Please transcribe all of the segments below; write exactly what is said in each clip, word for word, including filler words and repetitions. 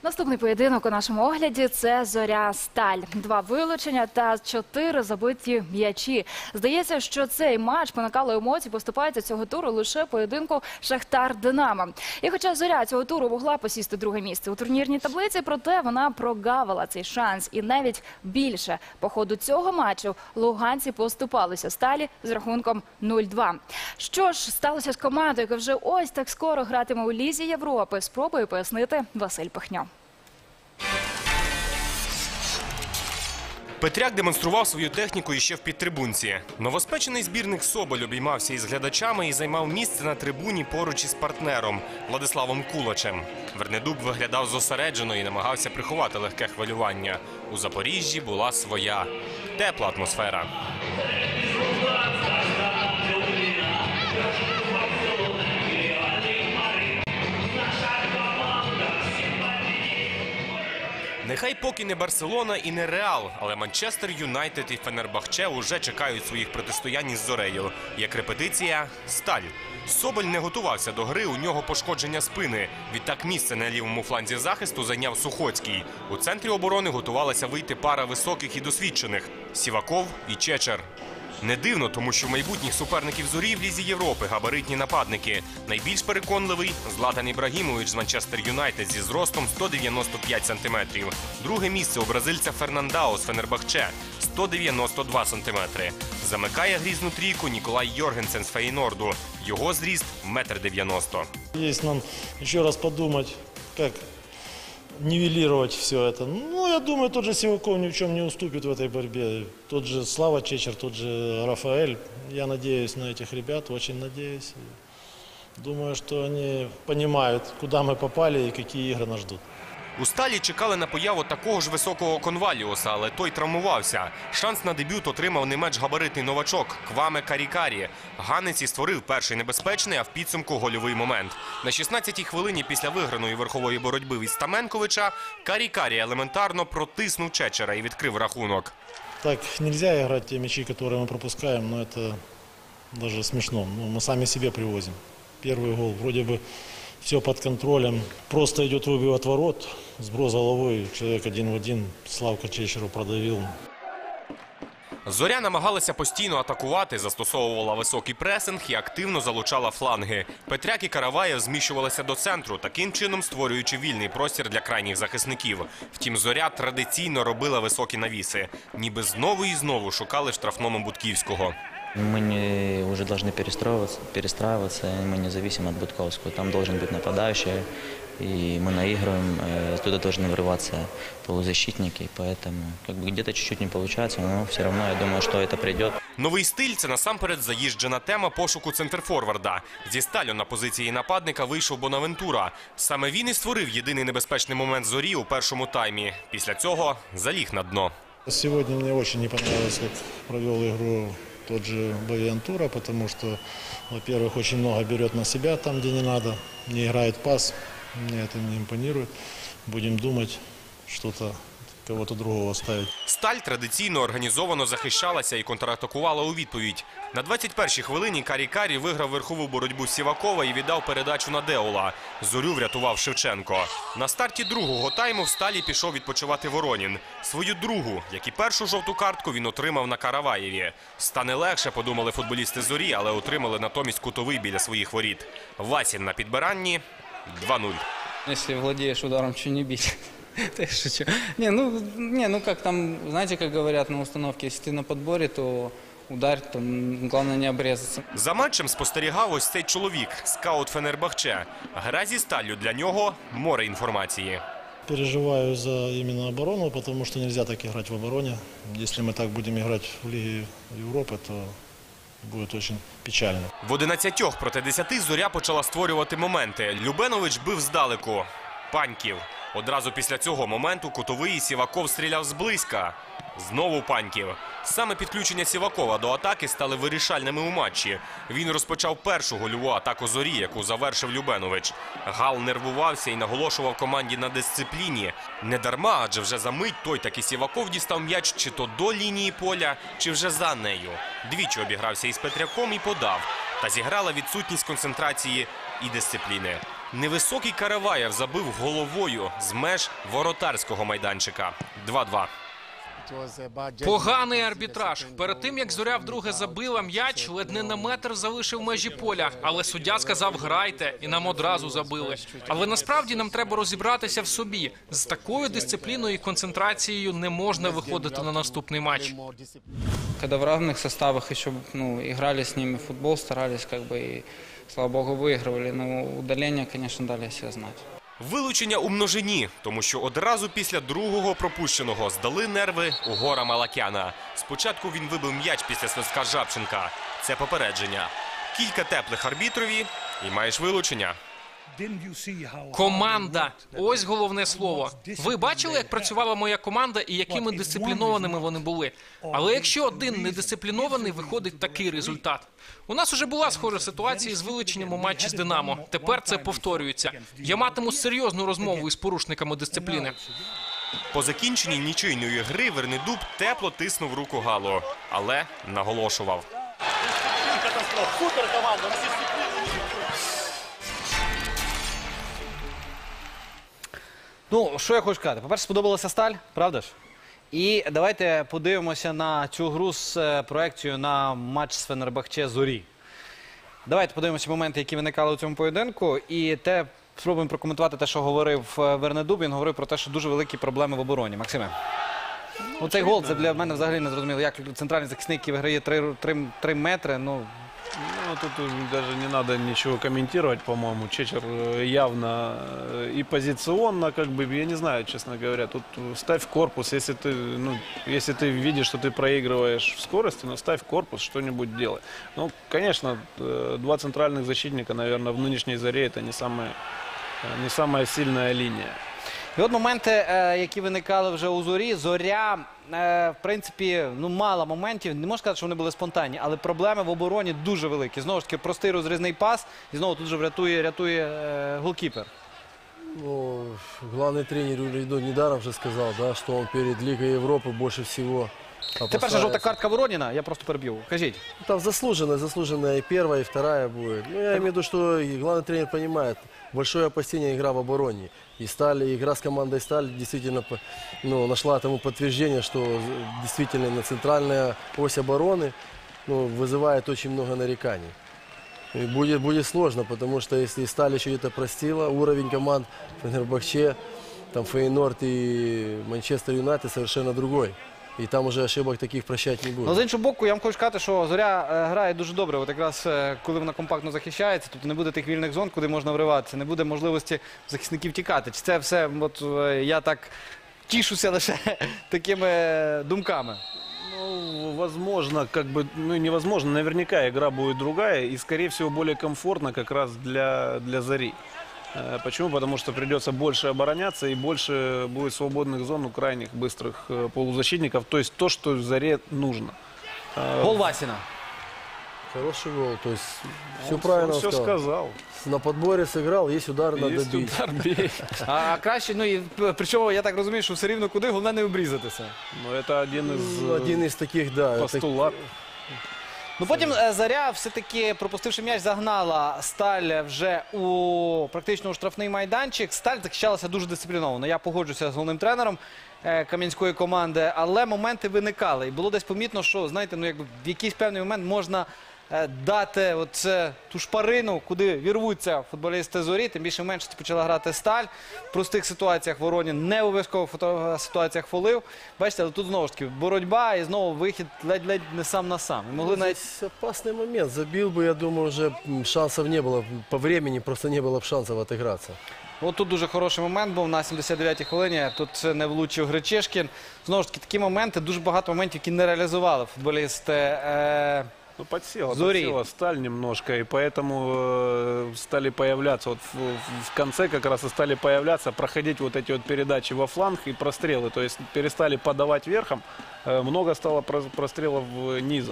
Наступний поєдинок у нашому огляді – це «Зоря-Сталь». Два вилучення та чотири забиті м'ячі. Здається, що цей матч по накалу емоцій поступається цього туру лише поєдинку «Шахтар-Динамо». І хоча «Зоря» цього туру могла посісти друге місце у турнірній таблиці, проте вона прогавила цей шанс. І навіть більше. По ходу цього матчу луганці поступалися «Сталі» з рахунком нуль-два. Що ж сталося з командою, яка вже ось так скоро гратиме у Лізі Європи, спробує пояснити Василь Пихньо. Петряк демонстрував свою техніку іще в підтрибунці. Новоспечений збірник Соболь обіймався із глядачами і займав місце на трибуні поруч із партнером Владиславом Кулачем. Вернедуб виглядав зосереджено і намагався приховати легке хвилювання. У Запоріжжі була своя тепла атмосфера. Нехай поки не Барселона і не Реал, але Манчестер Юнайтед і Фенербахче уже чекають своїх протистоянь із Зорею. Як репетиція – Сталь. Соболь не готувався до гри, у нього пошкодження спини. Відтак місце на лівому фланзі захисту зайняв Сухоцький. У центрі оборони готувалася вийти пара високих і досвідчених – Сіваков і Чечер. Не дивно, тому що в майбутніх суперників «Зорі» в Лізі Європи гаbarитні нападники. Найбільш переконливий – Златан Ібрагімович з Манчестер Юнайтед зі зростом сто дев'яносто п'ять сантиметрів. Друге місце у бразильця Фернандао з Фенербахче – сто дев'яносто два сантиметри. Замикає грізну трійку Ніколай Йоргенсен з Фейнорду. Його зріст – метр дев'яносто. Є нам ще раз подумати, як нивелировать все это. Ну, я думаю, тот же Сиваков ни в чем не уступит в этой борьбе. Тот же Слава Чечер, тот же Рафаэль. Я надеюсь на этих ребят, очень надеюсь. Думаю, что они понимают, куда мы попали и какие игры нас ждут. У «Сталі» чекали на появу такого ж високого Конваліуса, але той травмувався. Шанс на дебют отримав не менш габаритний новачок – Кваме Карікарі. Ганець і створив перший небезпечний, а в підсумку – гольовий момент. На шістнадцятій хвилині після виграної верхової боротьби від Стаменковича Карікарі елементарно протиснув Чечера і відкрив рахунок. Так нельзя играть те мячи, которые мы пропускаем, но это даже смешно. Ну, мы сами себе привозим. Первый гол вроде бы все под контролем. Просто идет выбив от ворот, сброс головой, человек один в один, Славка Чечеру продавил. «Зоря» намагалася постійно атакувати, застосовувала високий пресинг і активно залучала фланги. Петряк і Караваєв зміщувалися до центру, таким чином створюючи вільний простір для крайніх захисників. Втім, «Зоря» традиційно робила високі навіси. Ніби знову і знову шукали в штрафному Будківського. Мы не, уже должны перестраиваться, перестраиваться, мы не зависим от Будковского. Там должен быть нападающий, и мы наигрываем, туда должны врываться полузащитники, поэтому как бы где-то чуть-чуть не получается, но все равно я думаю, что это придет. Новий стиль – це насамперед заїжджена тема пошуку центрфорварда. Зі «Сталю» на позиції нападника вийшов Бонавентура. Саме він і створив єдиний небезпечний момент «Зорі» у першому таймі. Після цього заліг на дно. Сегодня мне очень не понравилось, как провел игру тот же Бонавентура, потому что, во-первых, очень много берет на себя там, где не надо, не играет пас, мне это не импонирует. Будем думать, что-то, кого-то другого ставить. «Сталь» традиційно організовано захищалася і контратакувала у відповідь. На двадцять першій хвилині Карікарі виграв верхову боротьбу Сівакова і віддав передачу на Деула. «Зорю» врятував Шевченко. На старті другого тайму в «Сталі» пішов відпочивати Воронін. Свою другу, як і першу жовту картку, він отримав на Караваєві. Стане легше, подумали футболісти «Зорі», але отримали натомість кутовий біля своїх воріт. Васін на підбиранні – два нуль. Якщо владієш ударом, що не бить. Я шучу. Не, ну, не, ну как там, знаете, как говорят на установке, если ты на подборе, то ударь, то главное не обрезаться. За матчем спостерігав ось цей чоловік, скаут Фенербахче. Гра зі «Сталлю» для нього – море інформації. Переживаю за именно оборону, потому что нельзя так играть в обороне. Если мы так будем играть в Лиге Европы, то буде дуже печально. В одинадцятьох проти десяти «Зоря» почала створювати моменти. Любенович бив здалеку. Паньків. Одразу після цього моменту кутовий і Сіваков стріляв зблизька. Знову Паньків. Саме підключення Сівакова до атаки стали вирішальними у матчі. Він розпочав першу гольову атаку «Зорі», яку завершив Любенович. Гал нервувався і наголошував команді на дисципліні. Не дарма, адже вже за мить той таки Сіваков дістав м'яч чи то до лінії поля, чи вже за нею. Двічі обігрався із Петряком і подав. Та зіграла відсутність концентрації і дисципліни. Невисокий Караваєв забив головою з меж воротарського майданчика. два-два. Поганий арбітраж. Перед тим, як Зоря вдруге забила м'яч, ледь не на метр залишив межі поля. Але суддя сказав «грайте» і нам одразу забили. Але насправді нам треба розібратися в собі. З такою дисципліною і концентрацією не можна виходити на наступний матч. Когда в равных составах еще ну, играли с ними в футбол, старались как бы и, слава богу, выигрывали. Но удаление, конечно, дали о себе знать. Вилучення у множині, тому що одразу після другого пропущеного здали нерви у Гора Малакяна. Спочатку він вибив м'яч після свистка Жабченка. Це попередження. Кілька теплих арбітрові і маєш вилучення. Команда. Ось головне слово. Ви бачили, як працювала моя команда і якими дисциплінованими вони були? Але якщо один недисциплінований, виходить такий результат. У нас уже була схожа ситуація з вилученням у матчі з «Динамо». Тепер це повторюється. Я матиму серйозну розмову із порушниками дисципліни. По закінченні нічийної гри Вернедуб тепло тиснув руку Галу, але наголошував. Ну, що я хочу сказати? По-перше, сподобалася Сталь, правда ж? І давайте подивимося на цю гру з е, проекцією на матч з Фенербахче Зорі. Давайте подивимося моменти, які виникали у цьому поєдинку. І те, спробуємо прокоментувати те, що говорив е, Вернедуб. Він говорив про те, що дуже великі проблеми в обороні. Максиме? Оцей гол, це для мене взагалі не зрозуміло. Як центральний захисник, який виграє три метри, ну... Ну, тут даже не надо ничего комментировать, по-моему. Чечер явно и позиционно, как бы, я не знаю, честно говоря. Тут ставь корпус, если ты, ну, если ты видишь, что ты проигрываешь в скорости, ну, ставь корпус, что-нибудь делай. Ну, конечно, два центральных защитника, наверное, в нынешней Заре это не самая, не самая сильная линия. І от моменти, е, які виникали вже у Зорі. Зоря, е, в принципі, ну, мало моментів. Не можна сказати, що вони були спонтанні, але проблеми в обороні дуже великі. Знову ж таки, простий розрізний пас. І знову тут же рятує, рятує е, голкіпер. Ну, главный тренер Юрий Дудь недаром же сказал, да, что он перед Лигой Европы больше всего опасается. Це перша жовта картка Вороніна, я просто переб'ю. Кажіть. Там заслуженная, заслуженная и первая, и вторая будет. Ну, я имею в виду, что и главный тренер понимает, большое опасение игра в обороне. И Сталь, и игра с командой Сталь действительно, ну, нашла тому подтверждение, что действительно на центральная ось обороны, ну, вызывает очень много нареканий. И будет, будет сложно, потому что если Сталь еще где-то простила, уровень команд Фенербахче, там Фейнорд и Манчестер Юнайтед совершенно другой. І там уже ошибок таких прощати не буде. Ну, з іншого боку, я вам хочу сказати, що Зоря е, грає дуже добре. От якраз е, коли вона компактно захищається, тобто не буде тих вільних зон, куди можна вриватися, не буде можливості захисників тікати. Чи це все, от е, я так тішуся лише такими думками? Ну, возможно, как бы, ну, невозможно. Наверняка игра будет другая и, скорее всего, более комфортно как раз для, для Зари. Э, Почему? Потому что придется больше обороняться и больше будет свободных зон у крайних быстрых э, полузащитников. То есть то, что Заре нужно. Э, Гол Васіна. Хороший гол, то есть все он правильно все сказал. сказал. На подборе сыграл, есть удар, надо Есть бить. удар, бей. А краще, ну і причому я так розумію, що все рівно куди, головне не обрізатися. Но это один из, Ну, один из таких, да. это- постулат. Ну потім е, Заря все-таки, пропустивши м'яч, загнала Сталь вже у практично у штрафний майданчик. Сталь захищалася дуже дисципліновано. Я погоджуся з головним тренером е, кам'янської команди, але моменти виникали. І було десь помітно, що, знаєте, ну якби в якийсь певний момент можна е, дати оце, ту шпарину, куди вірвуться футболісти Зорі. Тим більше в меншості почала грати Сталь. В простих ситуаціях Воронін не обов'язково в фото- ситуаціях фолив. Бачите, але тут знову ж таки боротьба і знову вихід ледь-ледь не сам на сам. І могли навіть... Здесь опасный момент. Забил бы, я думаю, уже м, шансов не было. По времени просто не было бы шансов отыграться. От тут дуже хороший момент був на сімдесят дев'ятій хвилині. Тут не влучив Гречишкін. Знову ж таки, такі моменти, дуже багато моментів, які не реалізували футболісти. Е... Ну, подсела, Зори. подсела Сталь немножко, и поэтому э, стали появляться, вот в, в- в конце как раз и стали появляться, проходить вот эти вот передачи во фланг и прострелы, то есть перестали подавать верхом, э, много стало прос- прострелов э, низом,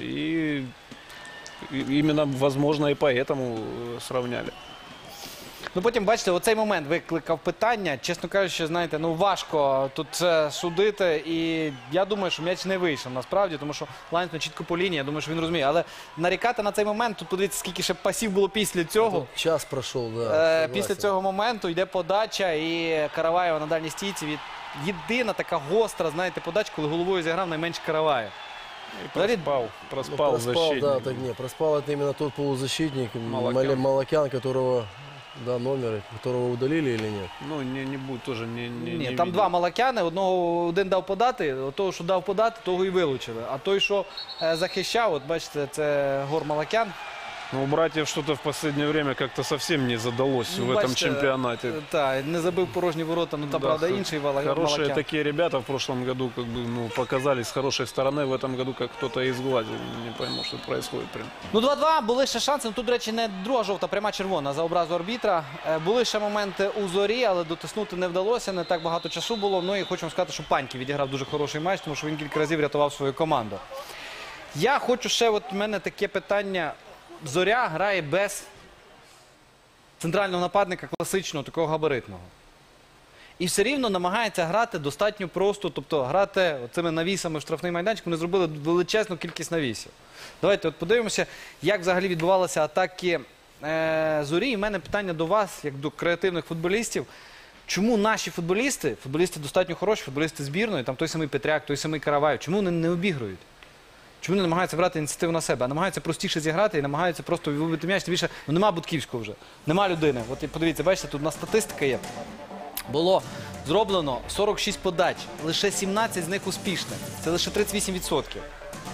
и, и именно, возможно, и поэтому э, сравняли. Ну потім, бачите, оцей момент викликав питання. Чесно кажучи, знаєте, ну важко тут це судити. І я думаю, що м'яч не вийшов насправді, тому що лайнсмен чітко по лінії, я думаю, що він розуміє. Але нарікати на цей момент, тут подивіться, скільки ще пасів було після цього. Тут час прошел, да. Е, согласен. Після цього моменту йде подача, і Караваєва на дальній стійці від єдина така гостра, знаєте, подача, коли головою зіграв найменше Караваєв. Взагалі, Проспал, Ну, проспал, проспал, защитник. да, так не, проспал это именно тот полузащитник, Малакян. Мале- Малакян, которого, да, номер, которого удалили или нет? Ну, не, не будет тоже не, не, Ні, не там видел. два Малакяни, одного один дав подати, от того, що дав подати, того і вилучили. А той, що е, захищав, от бачите, це Гор Малакян. Ну, у братьев что-то в последнее время как-то совсем не задалось Ну, в этом бачите, чемпионате. е, Так, не забив порожні ворота, ну та Да, правда х- інший Вала- Хорошие Малакян. такие ребята в прошлом году как бы, ну, показались с хорошей стороны. В этом году как кто-то изгладил. Не пойму, что происходит прям. Ну, два-два, були ще шанси. Ну, тут, до речі, не друга жовта, пряма червона за образу арбітра. Е, Були ще моменти у Зорі, але дотиснути не вдалося, не так багато часу було. Ну і хочу вам сказати, що Паньків відіграв дуже хороший матч, тому що він кілька разів рятував свою команду. Я хочу ще, от в мене таке питання. Зоря грає без центрального нападника класичного, такого габаритного. І все рівно намагається грати достатньо просто, тобто грати цими навісами в штрафний майданчик. Вони зробили величезну кількість навісів. Давайте от подивимося, як взагалі відбувалися атаки е, Зорі. І в мене питання до вас, як до креативних футболістів. Чому наші футболісти, футболісти достатньо хороші, футболісти збірної, там той самий Петряк, той самий Караваєв, чому вони не обігрують? Чому не намагаються брати ініціативу на себе, а намагаються простіше зіграти і намагаються просто вибити м'яч. Більше, ну нема Будківського вже, нема людини. От і подивіться, бачите, тут у нас статистика є. Було зроблено сорок шість подач, лише сімнадцять з них успішних. Це лише тридцять вісім відсотків.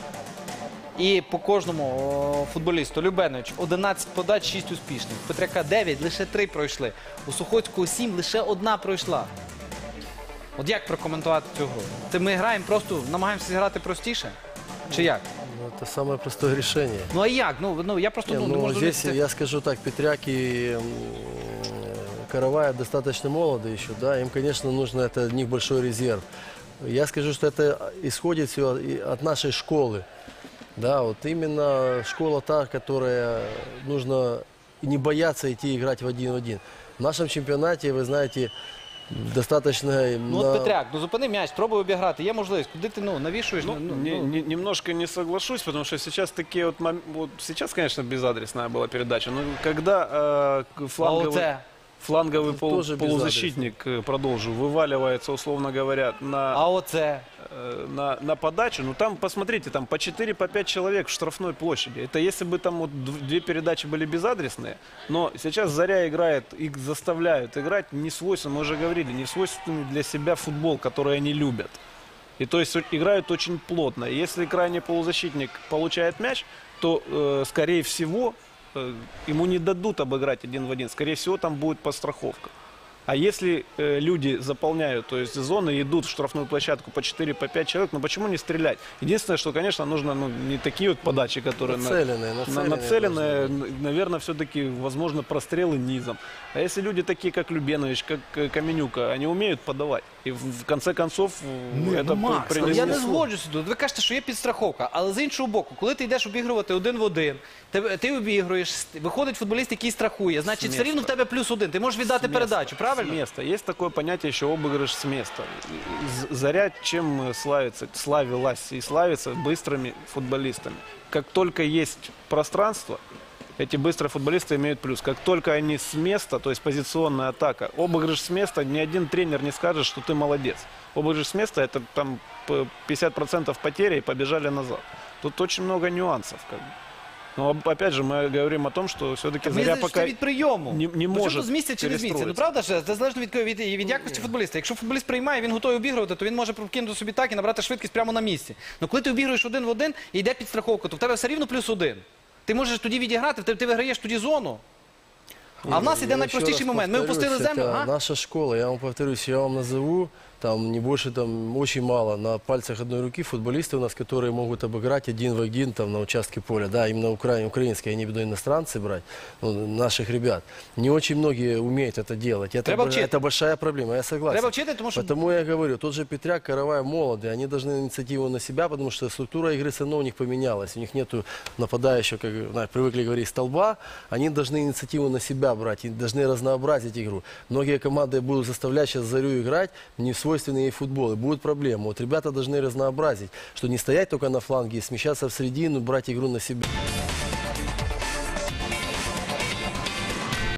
І по кожному о, футболісту Любенович одинадцять подач, шість успішних. Петряка дев'ять, лише три пройшли. У Сухоцького сім, лише одна пройшла. От як прокоментувати цю гру? Це ми граємо просто, намагаємося зіграти простіше? Чи як? Ну, это самое простое решение. Ну а як? Ну, ну я просто Не, ну, не ну, можу здесь, зрозуміти. я скажу так, Петряк и м, Караваев достаточно молоды еще, да, им, конечно, нужно, это от них большой резерв. Я скажу, что это исходит все от нашей школы, да, вот именно школа та, которая нужно не бояться идти играть в один в один. В нашем чемпионате, вы знаете, достаточно... Ну от Петряк, ну зупини м'яч, спробуй обіграти, є можливість. Куди ти ну, навішуєш? Ну, Ну, не- ну, не- немножко не соглашусь, потому что сейчас такие вот, мом- вот сейчас, конечно, безадресная была передача, но когда э, к- а фланговый, оце? фланговый Это пол- тоже полузащитник, э, продолжу, вываливается, условно говоря, на, А оце? э, на, на подачу, ну там, посмотрите, там по четыре, по пять человек в штрафной площади. Это если бы там вот дв- две передачи были безадресные, но сейчас Заря играет, их заставляют играть не свойственный, мы уже говорили, не свойственный для себя футбол, который они любят. И то есть играют очень плотно. Если крайний полузащитник получает мяч, то, э, скорее всего, э, ему не дадут обыграть один в один. Скорее всего, там будет подстраховка. А если э, люди заполняют, то есть зоны, идут в штрафную площадку по четыре, по пять человек, ну почему не стрелять? Единственное, что, конечно, нужно ну, не такие вот подачи, которые... на- Нацеленные, на- нацеленные нацеленные, должны н- наверное, все-таки, возможно, прострелы низом. А если люди такие, как Любенович, как э, Каменюка, они умеют подавать. И в, в конце концов э, это Ну, Макс, при- але я не принесет- згоджуся тут. Ви кажете, що є підстраховка, але з іншого боку, коли ти йдеш обігрувати один в один, ти, ти обігруєш, виходить футболіст, який страхує, значить все рівно в тебе плюс один, ти можеш віддати С передачу, места, правильно? С места. Есть такое понятие еще обыгрыш с места. З- Заря чем э, славится, славилась и славится быстрыми футболистами. Как только есть пространство, эти быстрые футболисты имеют плюс. Как только они с места, то есть позиционная атака, обыгрыш с места, ни один тренер не скажет, что ты молодец. Обыгрыш с места — это там п- пятьдесят процентов потери и побежали назад. Тут очень много нюансов. Как бы. Но опять же мы говорим о том, что все-таки Мені Заря здається, пока що від прийому. не, не Причому может тут з місця чи не з місця. Ну перестроиться. правда ж, це залежно від, від, від якості футболіста. Якщо футболіст приймає, він готовий обігрувати, то він може прокинути собі так і набрати швидкість прямо на місці. Ну коли ти обігруєш один в один і йде підстраховка, то в тебе все рівно плюс один. Ти можеш тоді відіграти, ти, ти виграєш тоді зону. А в нас Я іде еще найпростіший раз момент. Ми повторюсь, опустили землю. это Ага. наша школа, я вам повторюсь, я вам назову там не больше, там очень мало. На пальцах одной руки футболисты у нас, которые могут обыграть один в один там на участке поля. Да, именно укра... украинские, я не буду иностранцы брать, ну, наших ребят. Не очень многие умеют это делать. Это, Треба б- вчити. это большая проблема, я согласен. Треба вчити, тому що Потому я говорю, тот же Петряк, Каравай молодые, они должны инициативу на себя, потому что структура игры все равно у них поменялась. У них нету нападающего, как знаешь, привыкли говорить, столба. Они должны инициативу на себя брать, и должны разнообразить игру. Многие команды будут заставлять сейчас Зарю играть в несвойственный ей футбол, и будет проблема. Вот ребята должны разнообразить, что не стоять только на фланге и смещаться в середину, брать игру на себя.